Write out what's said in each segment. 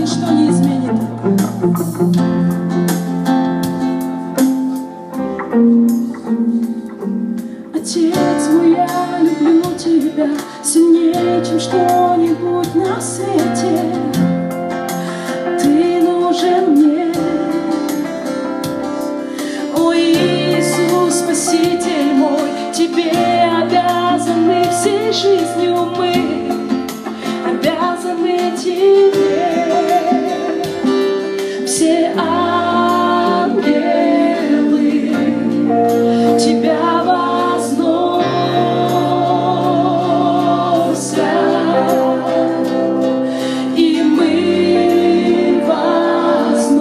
ничто не изменит. Отец мой, я люблю тебя сильнее, чем что-нибудь на свете. Ты нужен мне. О, Иисус, Спаситель мой, тебе обязаны всей жизнью мы, обязаны тебе. Все ангелы тебя возносят, и мы возносим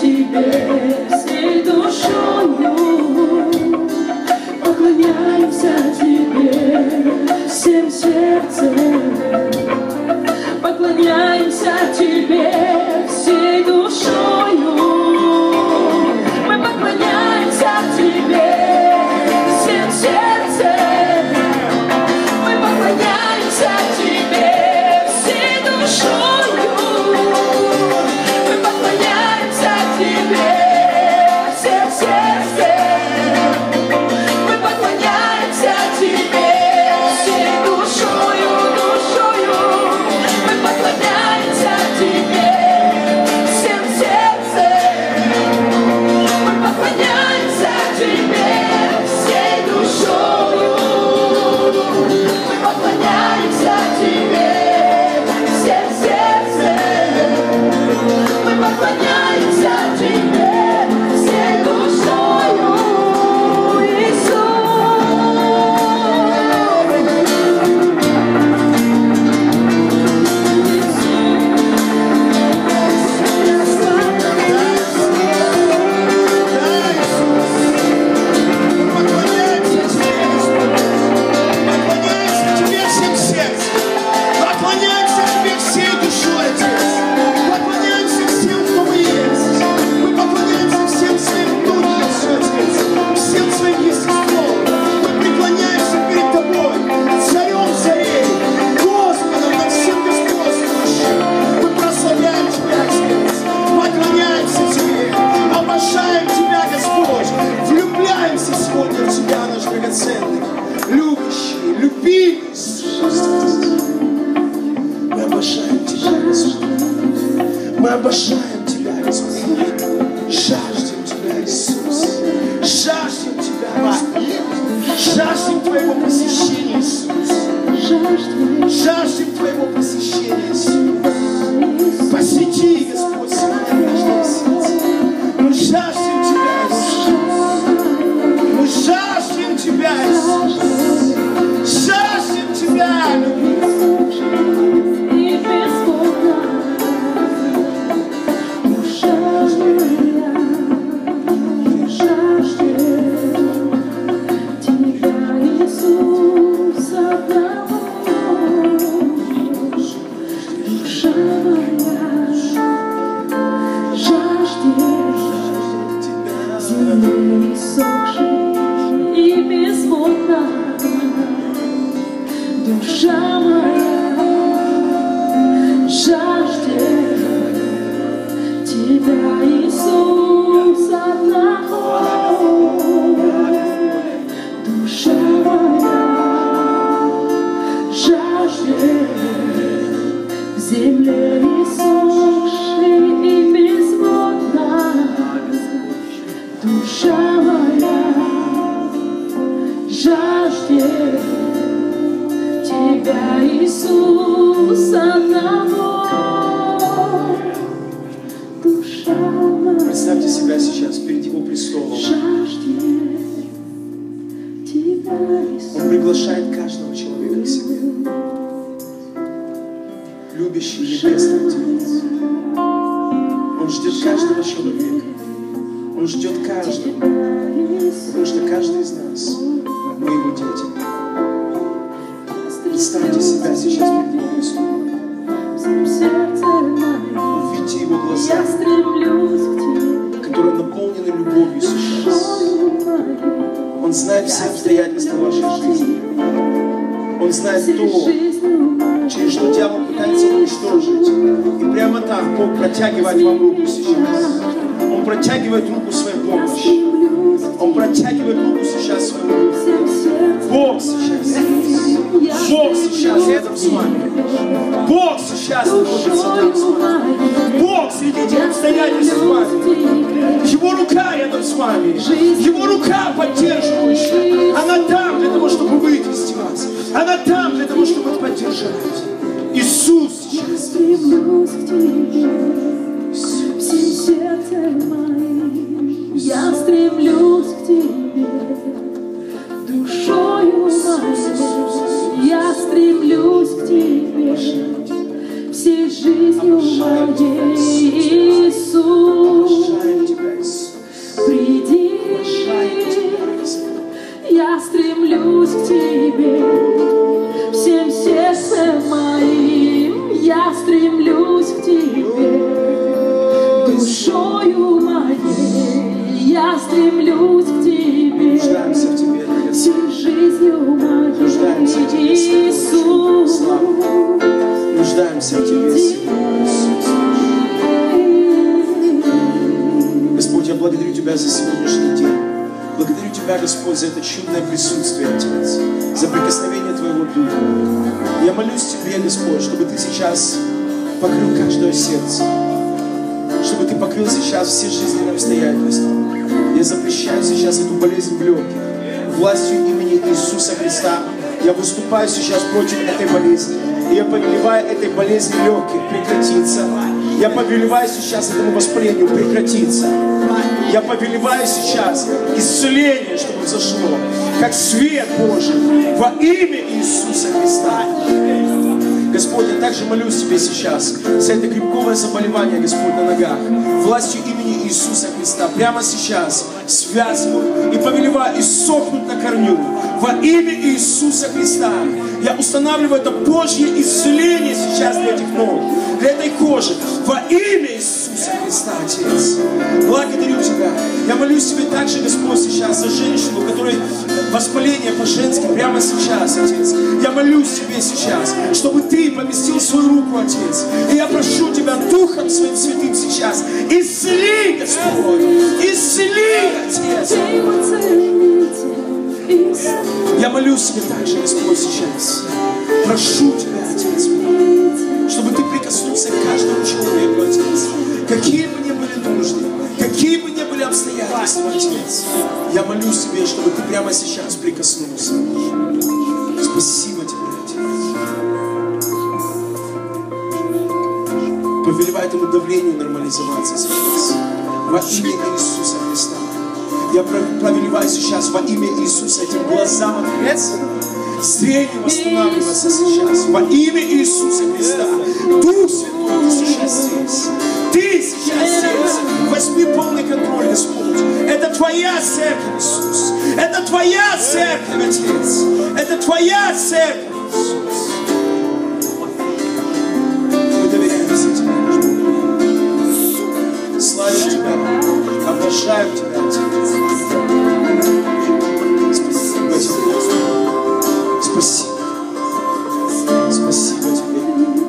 Тебе всей душою, поклоняемся Тебе всем сердцем, поклоняемся Тебе всей душою, мы поклоняемся Тебе всем сердцем, мы поклоняемся Тебе всей душою, мы поклоняемся Тебе всем сердцем, мы поклоняемся Тебе всей душою, душою, мы поклоняемся Тебе всем сердцем, мы поклоняемся Тебе всей душою, мы поклоняемся Тебе всем сердцем, мы поклоняемся Тебе всей душою, Поклоняемся Тебе всей душой, Отец. Поклоняемся всем, кто мы есть. Мы поклоняемся всем своим внутренностью, Отец, всем своим естеством. Мы преклоняемся перед Тобой, Царем царей, Господом над всем господствующим. Мы прославляем Тебя, Отец, поклоняемся Тебе, обожаем Тебя, Господь, влюбляемся сегодня в Тебя, наш драгоценный, любящий, любимый Иисус. Мы обожаем Тебя, Господь. Мы обожаем Тебя, Господь. Жаждем Тебя, Иисус. Жаждем Тебя, Господь. Жаждем Твоего посещения, Иисус. Жаждем Твоего посещения, Иисус. Посети, Господь, сегодня каждое сердце. Мы жаждем Тебя, Иисус. Мы жаждем Тебя, Иисус. Жаждем Тебя, любимый. и бесплатно, душа моя жаждет Тебя, Иисус, одного. Душа моя жаждет земли иссохшей и безводной. Душа моя жаждет Тебя, Иисус, одного. Душа моя жаждет земли иссохшей и безводной. Душа моя жаждет Тебя, Иисус, одного. Душа моя Представьте себя сейчас перед Его престолом. жаждет Тебя, Иисус. Он приглашает каждого человека к себе. Любящий небесный Отец. Он ждет каждого человека. Он ждет каждого. Потому что каждый из нас, мы Его дети. Представьте себя сейчас перед Его престолом. Увидьте Его глаза, Я стремлюсь к Тебе, которые наполнены любовью сейчас. Он знает все обстоятельства вашей жизни. Он знает то, через что дьявол пытается уничтожить. И прямо так Бог протягивает вам руку сейчас. Он протягивает руку своей помощи. Он протягивает руку сейчас своей руку. Бог сейчас. Бог сейчас рядом с вами. Бог сейчас находится рядом с вами. Бог среди этих обстоятельств с вами. Его рука рядом с вами. Его рука поддерживающая. Она там для того, чтобы вывести вас. Она там для того, чтобы поддержать. Иисус сейчас. стремлюсь к Тебе, всем сердцем моим. Я стремлюсь к Тебе, душою моей. Я стремлюсь к Тебе, всей жизнью моей, Иисус. Я стремлюсь к Тебе всем сердцем моим. Я стремлюсь к Тебе душою моей. Я стремлюсь к Тебе Нуждаемся в Тебе, всей жизнью моей. Нуждаемся в Тебе, Иисус. Нуждаемся в Тебе. Господь, я благодарю Тебя за сегодняшний день. Благодарю Тебя, Господь, за это чудное присутствие, Отец, за прикосновение Твоего Духа. Я молюсь Тебе, Господь, чтобы Ты сейчас покрыл каждое сердце, чтобы Ты покрыл сейчас все жизненные обстоятельства. Я запрещаю сейчас эту болезнь в легких. Властью имени Иисуса Христа я выступаю сейчас против этой болезни. И я повелеваю этой болезни легких прекратиться. Я повелеваю сейчас этому воспалению прекратиться. Я повелеваю сейчас исцеление, чтобы взошло, как свет Божий во имя Иисуса Христа. Господь, я также молюсь Тебе сейчас за это грибковое заболевание, Господь, на ногах. Властью имени Иисуса Христа прямо сейчас связываю и повелеваю иссохнуть на корню. Во имя Иисуса Христа я устанавливаю это Божье исцеление сейчас для этих ног, для этой кожи. Во имя Иисуса Христа, Отец. Благодарю Тебя. Я молюсь Тебе также, Господь, сейчас за женщину, у которой воспаление по-женски прямо сейчас, Отец. Я молюсь Тебе сейчас, чтобы Ты поместил свою руку, Отец. И я прошу Тебя Духом Своим Святым сейчас. Исцели, Господь. Исцели, Отец. Я молюсь Тебе также, Господь, сейчас. Прошу Тебя, Отец, чтобы Ты прикоснулся к каждому человеку, Отец. Какие бы ни были нужды, какие бы ни были обстоятельства, Отец. Я молюсь Тебе, чтобы Ты прямо сейчас прикоснулся. Спасибо Тебе, Отец. Повелевай этому давлению нормализоваться сейчас. Во имя Иисуса Христа. Я повелеваю сейчас во имя Иисуса этим глазам ответственно. Зрение восстанавливаться сейчас. Во имя Иисуса Христа. Дух Святой, Ты сейчас здесь. Ты сейчас здесь. Возьми полный контроль, Господь. Это Твоя церковь, Иисус. Это Твоя церковь, Отец. Это Твоя церковь, Иисус. Мы доверяемся Тебе, Господь. Славим Тебя. Обожаем Тебя, Отец. Спасибо Тебе, Господь. Спасибо. Спасибо Тебе.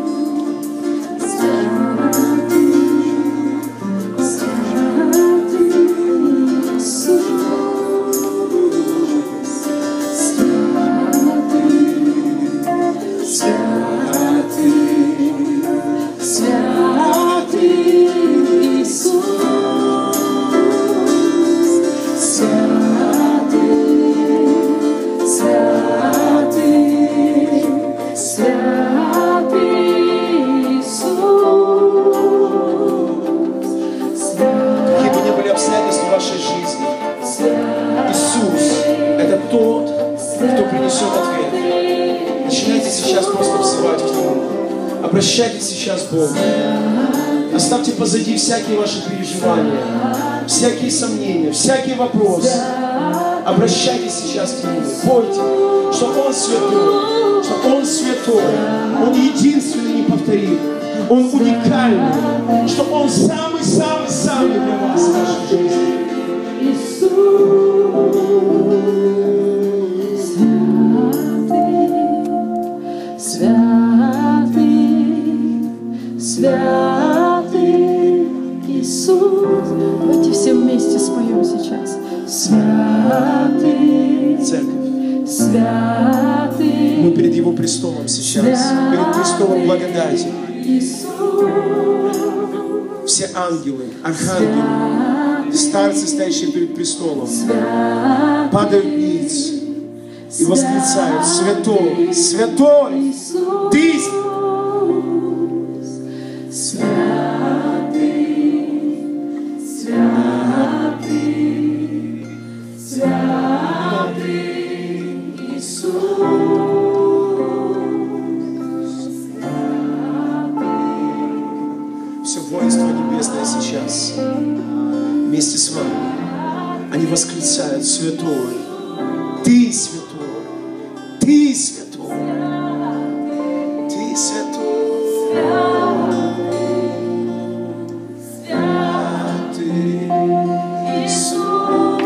Обращайтесь сейчас к Богу. Оставьте позади всякие ваши переживания, всякие сомнения, всякие вопросы. Обращайтесь сейчас к Нему. Пойте, что Он святой, что Он святой. Он единственный, неповторимый. Он уникальный, что Он самый-самый-самый для вас в вашей жизни. Святый Иисус. Давайте все вместе споем сейчас. Святый. Церковь. Святый. Мы перед Его престолом сейчас. Перед престолом благодати. Все ангелы, архангелы, старцы, стоящие перед престолом, падают ниц и восклицают: Святой, Святой, Ты. Все воинство небесное сейчас вместе с вами. Они восклицают: Святой, Ты святой. Ты святой. Ты святой. Святый Иисус.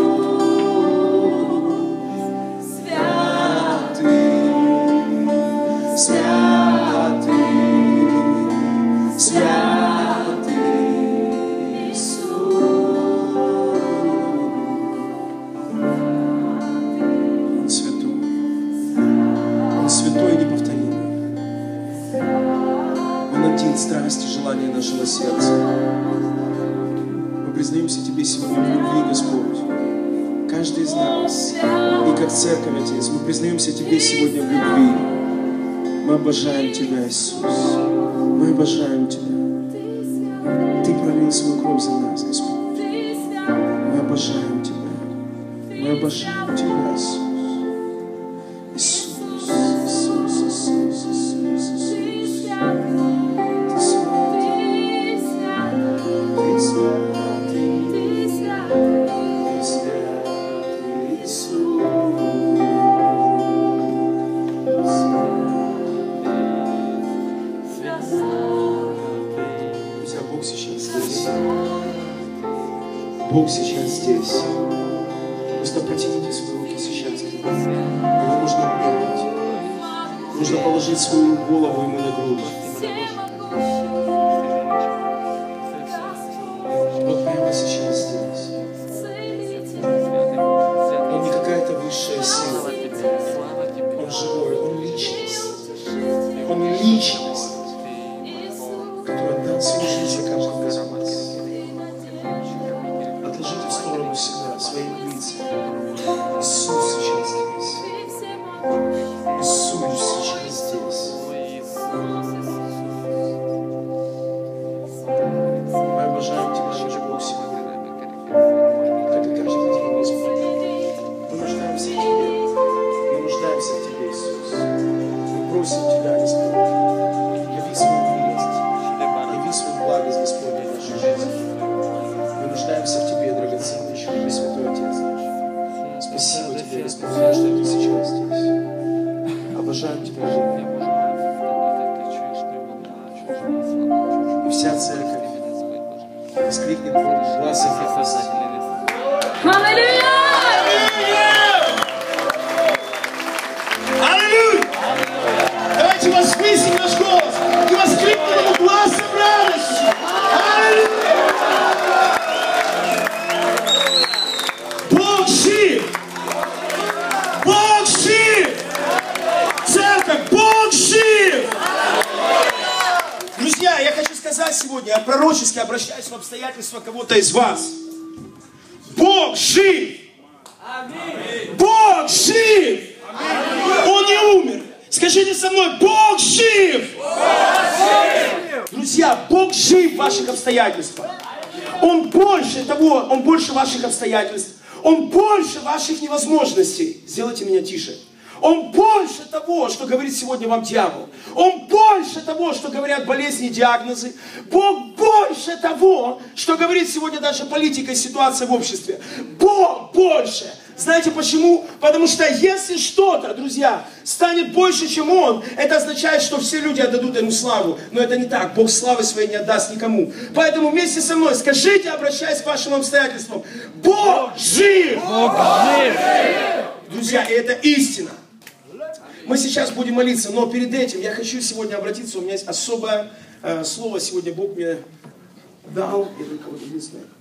Святый. Святый. Святый Иисус. Он святой. Он святой и неповторимый. Он один страсть и желание нашего сердца. Мы признаемся Тебе сегодня в любви, Господь. Каждый из нас. И как церковь, Отец, мы признаемся Тебе сегодня в любви. Мы обожаем Тебя, Иисус. Мы обожаем Тебя. Ты пролил свою кровь за нас, Господь. Мы обожаем Тебя. Мы обожаем Тебя, Иисус. Иисус, Иисус, Иисус, Иисус, Иисус. Ты святый. Ты святый. Ты святый, Иисус. Друзья, Бог сейчас здесь. Бог сейчас здесь. Просто протяните свои руки сейчас к Нему. Его нужно обнять. Нужно положить свою голову Ему на грудь. Вот прямо сейчас здесь. Он не какая-то высшая сила. Он живой, Он личность. Он личность, который отдал свою жизнь за каждого из вас. Отложите в сторону себя свои лица. Иисус сейчас здесь. Иисус сейчас здесь. Мы обожаем Тебя, наш Бог, сегодня. Как и каждый день, Господь. Мы нуждаемся в Тебе. Мы нуждаемся в Тебе, Иисус. Мы просим Тебя, Господь. Яви свою милость. Яви свою благость, Господь, в нашей жизни. Мы нуждаемся в Тебе, драгоценный, щедрый Святой Отец наш. Спасибо Тебе, Господь, что Ты сейчас здесь. Обожаем Тебя, Бог. И вся церковь воскликнет глазом Христа. Аллилуйя! Аллилуйя! Давайте возвысим наш голос и воскликнем Ему глазом радости. Аллилуйя! Бог жив! Бог жив! Церковь, Бог жив! Друзья, я хочу сказать сегодня, я пророчески обращаюсь в обстоятельства кого-то из вас. Бог жив! Бог жив! Он не умер. Скажите со мной, Бог жив! Друзья, Бог жив в ваших обстоятельствах. Он больше того, Он больше ваших обстоятельств. Он больше ваших невозможностей. Сделайте меня тише. Он больше того, что говорит сегодня вам дьявол. Он больше того, что говорят болезни и диагнозы. Бог больше того, что говорит сегодня даже политика и ситуация в обществе. Бог больше. Знаете почему? Потому что если что-то, друзья, станет больше, чем Он, это означает, что все люди отдадут Ему славу. Но это не так. Бог славы своей не отдаст никому. Поэтому вместе со мной скажите, обращаясь к вашим обстоятельствам: Бог жив! Бог жив! Друзья, и это истина. Мы сейчас будем молиться, но перед этим я хочу сегодня обратиться. У меня есть особое слово сегодня Бог мне дал. Я только вот единственное.